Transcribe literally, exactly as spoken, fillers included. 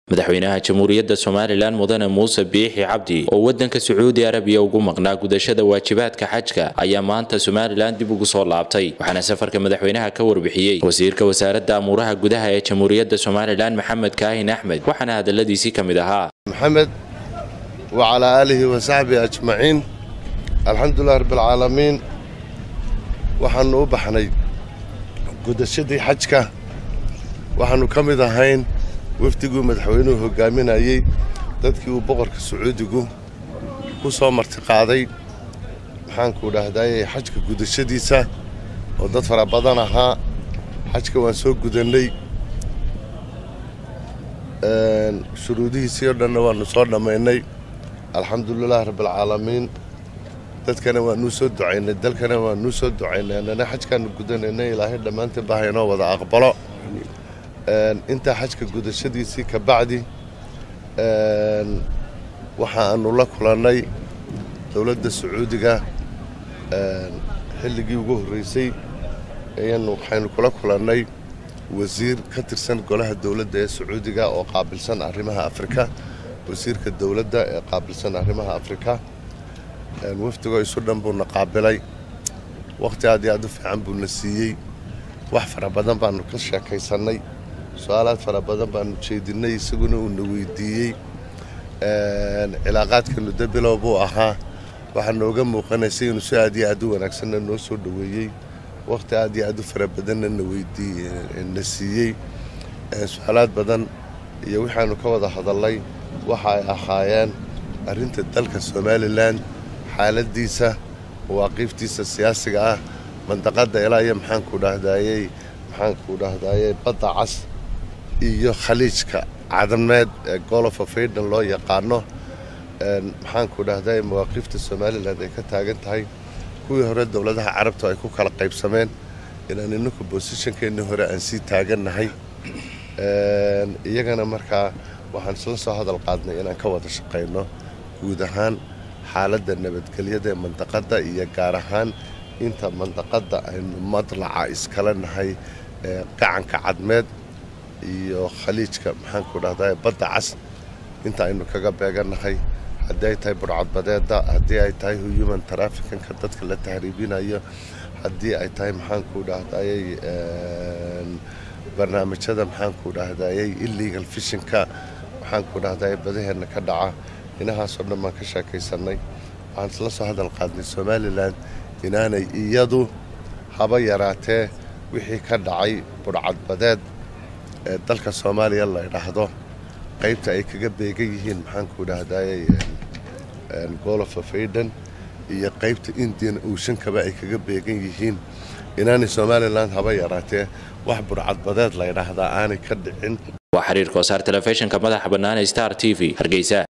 madaxweynaha jamhuuriyadda Soomaaliland mudane Muuse Biixi Cabdi oo wadanka Sacuudi Arabiya ugu maqnaa gudashada waajibaadka xajka ayaa maanta Soomaaliland dib ugu soo laabtay waxaana safarka madaxweynaha ka warbixiyay wasiirka wasaaradda amuraha gudaha ee jamhuuriyadda Soomaaliland Maxamed Kaahin Axmed waxaana hadaladiisii kamid ahaa Maxamed wa ala alihi wa sahbihi ajma'in alxamdulillah rabbil alamin waxaanu u baxnay gudashadii xajka waxaanu kamid ahayn wafdigu madaxweynuhu hogaaminayay dadkii uu boqorka Sacuudigu ku soo martiqaaday waxaan ku dhaahday xajka gudashadiisa oo dad fara badan ahaa xajka waan soo gudanay een shuruudihiisii oo dhan waanu soo dhameynay alxamdulillah rabbil alamin dadkana waanu soo ducaynay dalkana waanu soo ducaynay anana xajkan gudanay ilaahay dhamaantii baahayno wada aqbalo inta xajka gudashadiisii ka bacdi een waxaanu la kulanay dawladda Sacuudiga een xilligii ugu horeysay ayaan waxaanu kula kulanay wasiir ka tirsan golaha dawladda ee Sacuudiga oo qaabilsan arrimaha Afrika wasiirka dawladda ee qaabilsan arrimaha Afrika een wafdiga isu dhanbuna qaabilay waqti aad iyo aad u fiican buu na siiyay wax fara badan baanu ka sheekaysanay su'aalaad fara badan baanu jeedinay isaguna uu na weydiiyay een cilaaqaadka nudabilow buu ahaa waxa nooga muuqanaysay inuu si aad iyo aad u wanaagsan noo soo dhaweeyay waqti aad iyo aad u fara badan na weydiiyay na siiyay su'aalaad badan iyo waxaanu ka wada hadalay waxa ay ahaayeen arrinta dalka Soomaaliland xaaladiisa waaqiftiisa siyaasiga ah mandaqada ilaa iyo maxaan ku dhahdayay maxaan ku dhahdayay badda cas iyo khaliijka cadmeed ee Gulf of Aden loo yaqaano een maxaan ku dhahdayay waaqifta Soomaaliland ay ka taagan tahay kuwii hore dawladaha carabta ay ku kala qaybsameen inaan inuu positionkeena hore aan si taaganahay een iyagana markaa waxaan isla soo hadal qaadnay inaan ka wada shaqeyno guud ahaan xaaladda nabadgelyada mandaqada iyo gaar ahaan inta mandaqada aynu madlaca iskala nahay ee gacanka cadmeed iyo khaliijka maxaan ku dhahdaa badda cas inta aynu kaga beeganahay haddii ay tahay burcadbadeeda haddii ay tahay human trafficking-ka dadka la tahriibinayo haddii ay tahay maxaan ku dhahdayay een barnaamijyada maxaan ku dhahdayay illegal fishing-ka waxaan ku dhahdayay badaheena ka dhaca inahaas oo dhan ka sheekaysanay waxaan isla soo hadal qaadnay Soomaaliland inaanay iyadu haba yaraatee wixii ka dhacay burcadbadeed ee dalka Soomaaliya la yiraahdo qaybta ay kaga beegan yihiin maxaan ku dhahdayay een Gulf of Aden iyo qaybta Indian Ocean kaba ay kaga beegan yihiin inaanay Soomaaliland haba yaraatee wax burcadbadeed la yiraahdo aanay ka dhicin waa xiriirka wasaarta telefishinka madaxa bannaan ee Star T V Hargeysa.